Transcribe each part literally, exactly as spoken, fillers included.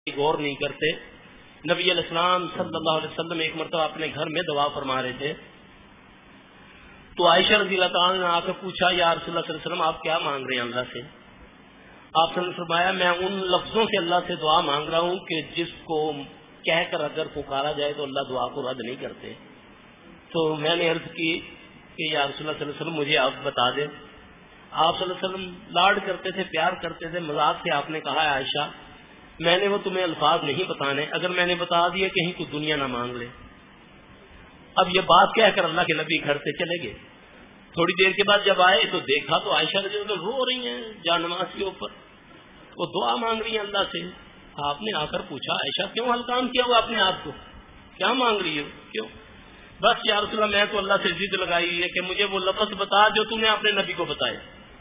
غور نہیں کرتے. نبی علیہ السلام صلی اللہ علیہ وسلم ایک مرتبہ اپنے گھر میں دعا فرما رہے تھے تو عائشہ رضی اللہ تعالیٰ نے آ کر پوچھا یا رسول اللہ صلی اللہ علیہ وسلم آپ کیا مانگ رہے ہیں اللہ سے؟ آپ نے فرمایا میں ان لفظوں سے اللہ سے دعا مانگ رہا ہوں کہ جس کو کہہ کر اگر پکارا جائے تو اللہ دعا کو رد نہیں کرتے. تو میں نے عرض کی کہ یا رسول اللہ صلی اللہ علیہ وسلم مجھے آپ بتا دیں. آپ صلی اللہ علیہ وسلم لاڈ کرتے تھے, پیار کرتے تھے, مذاق سے آپ نے کہا عائشہ میں نے وہ تمہیں الفاظ نہیں بتانے, اگر میں نے بتا دیے کہیں کو دنیا نہ مانگ لے. اب یہ بات کہہ کر اللہ کے نبی گھر سے چلے گئے. تھوڑی دیر کے بعد جب آئے تو دیکھا تو عائشہ رضی اللہ عنہا رو رہی ہیں جان نماز کے اوپر, وہ دعا مانگ رہی ہیں اللہ سے. آپ نے آ کر پوچھا عائشہ کیوں ہلکام کیا ہوا اپنے آپ کو, کیا مانگ رہی ہو, کیوں؟ بس یا رسول اللہ میں تو اللہ سے ضد لگائی ہے کہ مجھے وہ لفظ بتا جو تم نے اپنے نبی کو بتائے.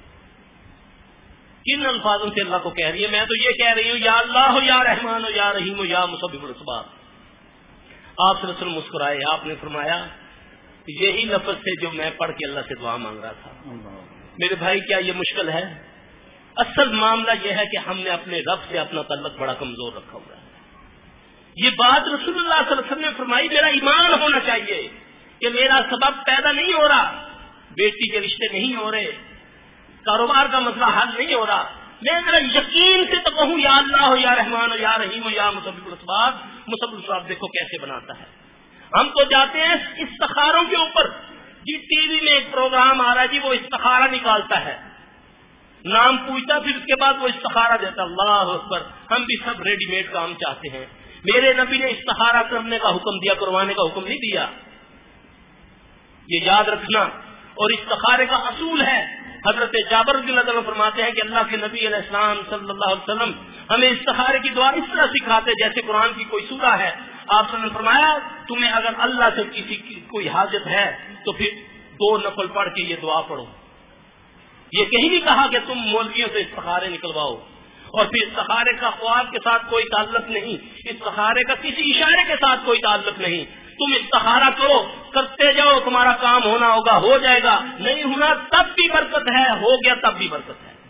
کن الفاظوں سے اللہ کو کہہ رہی ہے؟ میں تو یہ کہہ رہی ہوں یا اللہ ہو یا رحمان ہو یا رحیم ہو یا مسبب الاسباب. آپ صلی اللہ علیہ وسلم مسکرائے. آپ نے فرمایا یہی لفظ تھے جو میں پڑھ کے اللہ سے دعا مانگ رہا تھا. میرے بھائی کیا یہ مشکل ہے؟ اصل معاملہ یہ ہے کہ ہم نے اپنے رب سے اپنا تعلق بڑا کمزور رکھا ہوا ہے. یہ بات رسول اللہ صلی اللہ علیہ وسلم نے فرمائی میرا ایمان ہونا چاہیے کہ میرا سبب پیدا نہیں ہو رہا, بیٹی کے رشتے نہیں ہو رہے, کاروبار کا مسئلہ حل نہیں ہو رہا, میں ذرا یقین سے تو کہوں یا اللہ ہو یا رحمان ہو یا رحیم ہو یا مسبب الاسباب. مسبب الاسباب دیکھو کیسے بناتا ہے. ہم تو جاتے ہیں استخاروں کے اوپر, جی ٹی وی میں ایک پروگرام آ رہا ہے جی وہ استخارہ نکالتا ہے, نام پوچھتا پھر اس کے بعد وہ استخارہ دیتا. اللہ اکبر, ہم بھی سب ریڈی میڈ کام چاہتے ہیں. میرے نبی نے استخارہ کرنے کا حکم دیا, کروانے کا حکم نہیں دیا. یہ یاد رکھنا. اور استخارے کا اصول ہے, حضرت جابر رضی اللہ عنہ فرماتے ہیں کہ اللہ کے نبی علیہ السلام صلی اللہ علیہ وسلم ہمیں استخارے کی دعا اس طرح سکھاتے جیسے قرآن کی کوئی سورہ ہے. آپ نے فرمایا تمہیں اگر اللہ سے کسی کی کوئی حاجت ہے تو پھر دو نفل پڑھ کے یہ دعا پڑھو. یہ کہیں نہیں کہا کہ تم مولویوں سے استخارے نکلواؤ. اور پھر استخارے کا خواب کے ساتھ کوئی تعلق نہیں, استخارے کا کسی اشارے کے ساتھ کوئی تعلق نہیں. تم استخارہ کرو, کرتے جاؤ, تمہارا کام ہونا ہوگا, ہو جائے گا, نہیں ہونا تب بھی برکت ہے, ہو گیا تب بھی برکت ہے.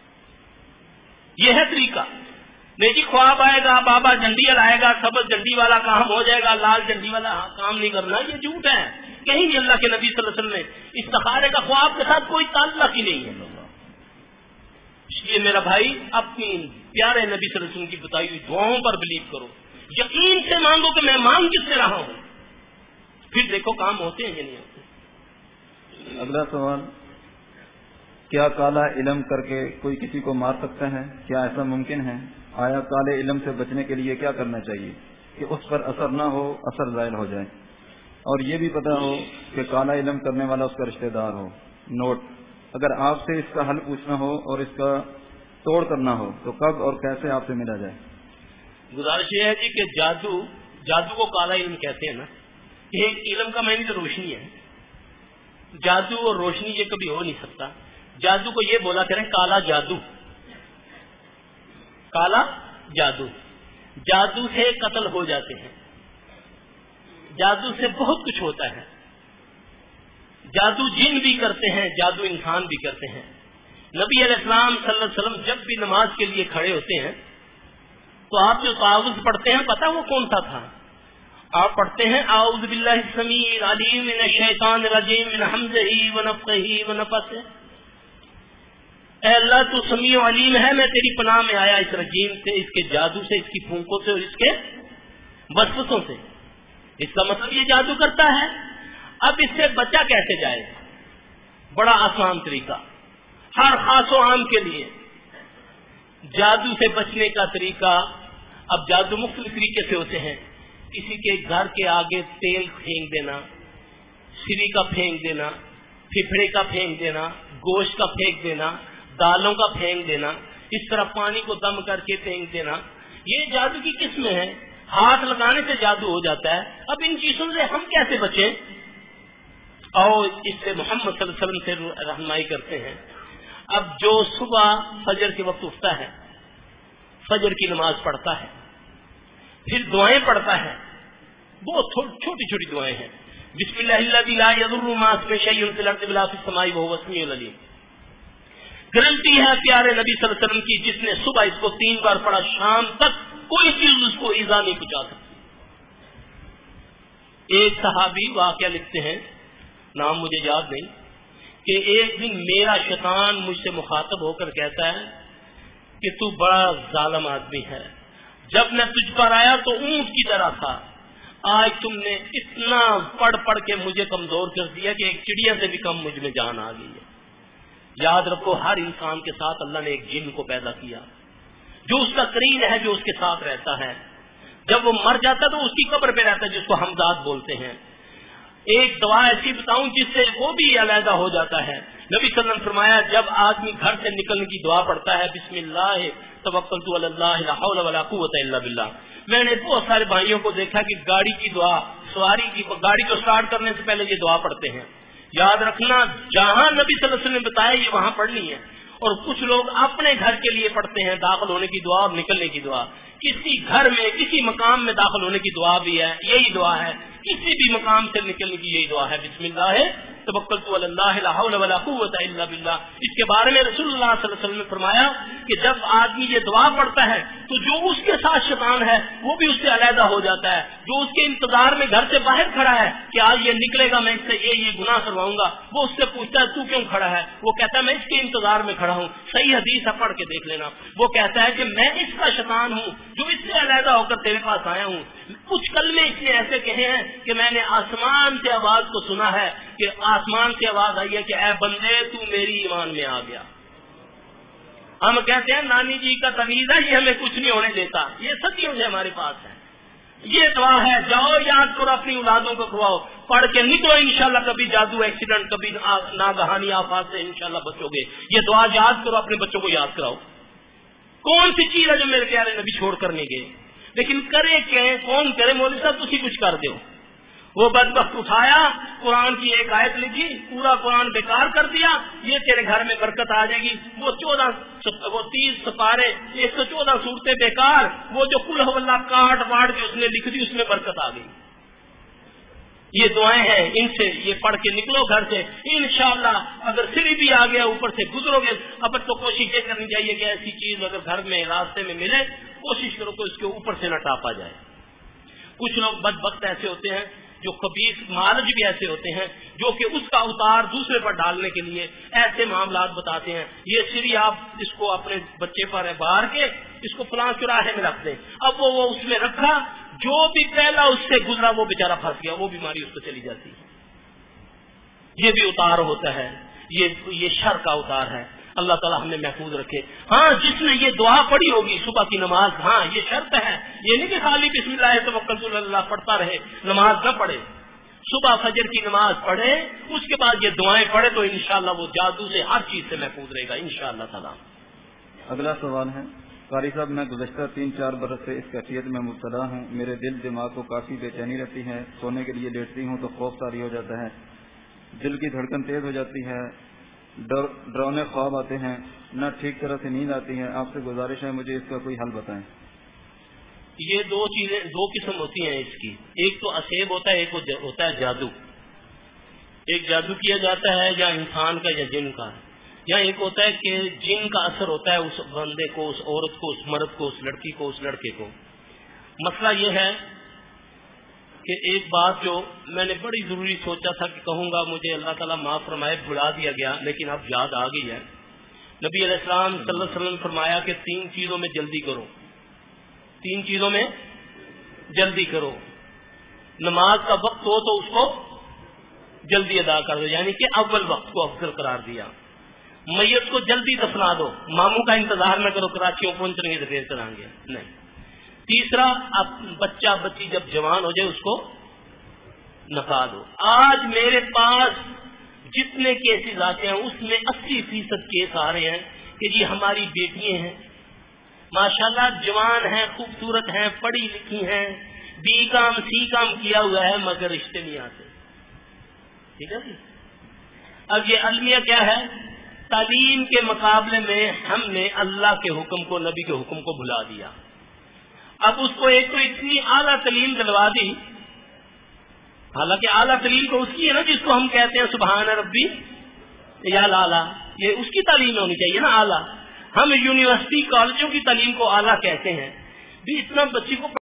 یہ ہے طریقہ. نہیں جی خواب آئے گا, بابا جنڈی لائے گا, سبز جنڈی والا کام ہو جائے گا, لال جنڈی والا کام نہیں کرنا, یہ جھوٹ ہے. کہیں بھی اللہ کے نبی صلی اللہ علیہ وسلم نے استخارے کا خواب کے ساتھ کوئی تعلق ہی نہیں ہے. اس لیے میرا بھائی اپنی پیارے نبی صلی اللہ علیہ وسلم کی بتائی ہوئی دعاؤں پر بلیو کرو, یقین سے مانگو کہ میں مانگ کس سے رہا ہوں, پھر دیکھو کام ہوتے ہیں یا نہیں ہوتے. اگلا سوال, کیا کالا علم کر کے کوئی کسی کو مار سکتا ہے؟ کیا ایسا ممکن ہے؟ آیا کالے علم سے بچنے کے لیے کیا کرنا چاہیے کہ اس پر اثر نہ ہو, اثر ظاہر ہو جائے, اور یہ بھی پتہ ہو کہ کالا علم کرنے والا اس کا رشتہ دار ہو؟ نوٹ, اگر آپ سے اس کا حل پوچھنا ہو اور اس کا توڑ کرنا ہو تو کب اور کیسے آپ سے ملا جائے؟ گزارش یہ ہے جی کہ جادو جادو کو کالا علم کہتے ہیں نا, یہ علم کا معنی تو روشنی ہے. جادو اور روشنی یہ کبھی ہو نہیں سکتا. جادو کو یہ بولا کریں کالا جادو, کالا جادو. جادو سے قتل ہو جاتے ہیں, جادو سے بہت کچھ ہوتا ہے. جادو جن بھی کرتے ہیں, جادو انسان بھی کرتے ہیں. نبی علیہ السلام صلی اللہ علیہ وسلم جب بھی نماز کے لیے کھڑے ہوتے ہیں تو آپ جو تعوذ پڑھتے ہیں پتہ وہ کون سا تھا؟ آپ پڑھتے ہیں اعوذ باللہ السمیع العلیم من الشیطان الرجیم من حمزہ ونفخہ ونفثہ. اے اللہ تو سمیع و علیم ہے, میں تیری پناہ میں آیا اس رجیم سے, اس کے جادو سے, اس کی پھونکوں سے اور اس کے وسوسوں سے. اس کا مطلب یہ جادو کرتا ہے. اب اس سے بچا کیسے جائے؟ بڑا آسان طریقہ ہر خاص و عام کے لیے. جادو سے بچنے کا طریقہ, اب جادو مختلف طریقے سے ہوتے ہیں. کسی کے گھر کے آگے تیل پھینک دینا, سری کا پھینک دینا, پھپھڑے کا پھینک دینا, گوشت کا پھینک دینا, دالوں کا پھینک دینا, اس طرح پانی کو دم کر کے پھینک دینا, یہ جادو کی قسمیں ہیں. ہاتھ لگانے سے جادو ہو جاتا ہے. اب ان چیزوں سے ہم کیسے بچیں؟ اور اس سے محمد صلی اللہ علیہ وسلم سے رہنمائی کرتے ہیں. اب جو صبح فجر کے وقت اٹھتا ہے, فجر کی نماز پڑھتا ہے, پھر دعائیں پڑھتا ہے, بہت چھوٹی چھوٹی دعائیں ہیں. بسم اللہ الذی لا یضر مع اسمہ شیء فی الارض ولا فی السماء وهو السمیع العلیم. گارنٹی ہے پیارے نبی صلی اللہ علیہ وسلم کی, جس نے صبح اس کو تین بار پڑھا شام تک कोई चीज उसको ईजा नहीं पहुंचा सकती। एक सहाबी वाकया लिखते हैं, नाम मुझे याद नहीं, कि एक दिन मेरा शैतान मुझसे मुखातब होकर कहता है कि तू बड़ा जालिम आदमी है, जब मैं तुझ पर आया तो ऊंट की तरह था, आज तुमने इतना पढ़ पढ़ के मुझे कमजोर कर दिया कि एक चिड़िया से भी कम मुझ में जान आ गई है। याद रखो, हर इंसान के साथ अल्लाह ने एक जिन को पैदा किया जो उसका करीन है, जो उसके साथ रहता है। जब वो मर जाता है तो उसकी कब्र पे रहता है, जिसको हमजाद बोलते हैं। एक दवा ऐसी बताऊं जिससे वो भी अलहदा हो जाता है। नबी सल्लल्लाहु अलैहि वसल्लम फरमाया, जब आदमी घर से निकलने की दुआ पढ़ता है, बिस्मिल्लाह तवक्कलतु अलल्लाह ला हौला वला कुव्वता इल्ला बिल्लाह। मैंने बहुत सारे भाइयों को देखा कि गाड़ी की दुआ, सवारी की गाड़ी को स्टार्ट करने से पहले ये दुआ पढ़ते हैं। याद रखना, जहां नबी सल्लल्लाहु अलैहि वसल्लम ने बताया ये वहां पढ़नी है। और कुछ लोग अपने घर के लिए पढ़ते हैं, दाखिल होने की दुआ और निकलने की दुआ। किसी घर में किसी मकाम में दाखिल होने की दुआ भी है, यही दुआ है। किसी भी मकाम से निकलने की यही दुआ है, बिस्मिल्लाह तवक्कलतु अलल्लाह ला हौला वला कुव्वता इल्ला बिल्लाह। इसके बारे में रसूलुल्लाह सल्लल्लाहु अलैहि वसल्लम ने फरमाया कि जब आदमी ये दुआ पढ़ता है तो जो उसके साथ शैतान है वो भी उससे अलहदा हो जाता है। जो उसके इंतजार में घर से बाहर खड़ा है कि आज ये निकलेगा, मैं इससे ये ये गुनाह करवाऊंगा, वो उससे पूछता है तू क्यों खड़ा है? वो कहता है मैं इसके इंतजार में खड़ा हूँ। सही हदीस है, पढ़ के देख लेना। वो कहता है कि मैं इसका शैतान हूँ जो इससे अलहदा होकर तेरे पास आया हूँ। कुछ कलमे इसने ऐसे कहे हैं कि मैंने आसमान से आवाज को सुना है कि आसमान से आवाज आई है कि ऐ बंदे तू मेरी ईमान में आ गया। हम कहते हैं नानी जी का तवीज है, ये हमें कुछ नहीं होने देता। ये सदियों से हमारे पास है। ये दुआ है, जाओ याद करो, अपनी औलादों को खुआओ, पढ़ के निकलो, इंशाल्लाह कभी जादू एक्सीडेंट, कभी नागहानी आफात से इंशाल्लाह बचोगे। ये दुआ याद करो, अपने बच्चों को याद कराओ। कौन सी चीज है जो मेरे प्यारे नबी छोड़ कर नहीं गए? लेकिन करे क्या, कौन करे? मौलवी साहब तुसी कुछ कर दो। वो बदबख्त उठाया, कुरान की एक आयत लिखी, पूरा कुरान बेकार कर दिया, ये तेरे घर में बरकत आ जाएगी। वो चौदह वो तीस सपारे, एक सौ चौदह सूरतें बेकार, वो जो कुल हवल्ला काट वाट के उसने लिख दी, उसमें बरकत आ गई। ये दुआएं हैं, इनसे ये पढ़ के निकलो घर से, इंशाअल्लाह। अगर सिर भी आ गया ऊपर से गुजरोगे, अब तो कोशिश ये करनी चाहिए कि ऐसी चीज अगर घर में रास्ते में मिले, कोशिश करो कि उसके ऊपर से न टापा जाए। कुछ लोग बदबख्त ऐसे होते हैं, जो कबीर मालज भी ऐसे होते हैं, जो कि उसका उतार दूसरे पर डालने के लिए ऐसे मामलात बताते हैं। ये सिरी आप इसको अपने बच्चे पर बाहर के इसको फलां चौराहे में रख दें। अब वो वो उसमें रखा, जो भी पहला उससे गुजरा वो बेचारा फंस गया, वो बीमारी उसको चली जाती है। ये भी उतार होता है, ये ये शर का उतार है। अल्लाह ताला हमें महफूज रखे। हाँ, जिसने ये दुआ पढ़ी होगी सुबह की नमाज, हाँ ये शर्त है, ये नहीं कि खाली बिस्मिल्लाह तवक्कलतु अलल्लाह पढ़ता रहे, नमाज न पढ़े। सुबह फजर की नमाज पढ़े, उसके बाद ये दुआएं पढ़े तो इंशाअल्लाह वो जादू से हर चीज से महफूज रहेगा इंशाअल्लाह ताला। अगला सवाल है, कारी साहब मैं गुज़श्ता तीन चार बरस से इस कैफियत में मुब्तला हूँ। मेरे दिल दिमाग को काफी बेचैनी रहती है, सोने के लिए लेटती हूँ तो खौफ तारी हो जाता है, दिल की धड़कन तेज हो जाती है, डर डरावने ख्वाब आते हैं, न ठीक तरह से नींद आती है। आपसे गुजारिश है मुझे इसका कोई हल बताएं। ये दो चीजें, दो किस्म होती हैं इसकी। एक तो असेब होता है, एक होता है जादू। एक जादू किया जाता है या इंसान का या जिन का, या एक होता है कि जिन का असर होता है उस बंदे को, उस औरत को, उस मर्द को, उस लड़की को, उस लड़के को। मसला ये है कि एक बात जो मैंने बड़ी जरूरी सोचा था कि कहूंगा, मुझे अल्लाह ताला माफ फरमाए, भुला दिया गया, लेकिन अब याद आ गई है। नबी अलैहिस्सलाम सल्लल्लाहु अलैहि वसल्लम फरमाया कि तीन चीजों में जल्दी करो, तीन चीजों में जल्दी करो। नमाज का वक्त हो तो उसको जल्दी अदा कर दो, यानी कि अव्वल वक्त को अफजल करार दिया। मैयत को जल्दी दफना दो, मामू का इंतजार न करो कराचियों पहुंचेंगे तो फिर कराएंगे, नहीं। तीसरा, अब बच्चा बच्ची जब जवान हो जाए उसको नफा दो। आज मेरे पास जितने केसेस आते हैं उसमें अस्सी फीसद केस आ रहे हैं कि जी हमारी बेटियां हैं, माशाल्लाह जवान हैं, खूबसूरत हैं, पढ़ी लिखी हैं, बी काम सी काम किया हुआ है, मगर रिश्ते नहीं आते। ठीक है जी। अब ये अलमिया क्या है, तालीम के मुकाबले में हमने अल्लाह के हुक्म को, नबी के हुक्म को भुला दिया। अब उसको एक तो इतनी आला तालीम दिलवा दी, हालांकि आला तालीम तो उसकी है ना जिसको हम कहते हैं सुभान रब्बी या लाला, ये उसकी तालीम होनी चाहिए ना आला। हम यूनिवर्सिटी कॉलेजों की तालीम को आला कहते हैं, بھی اتنا بچی کو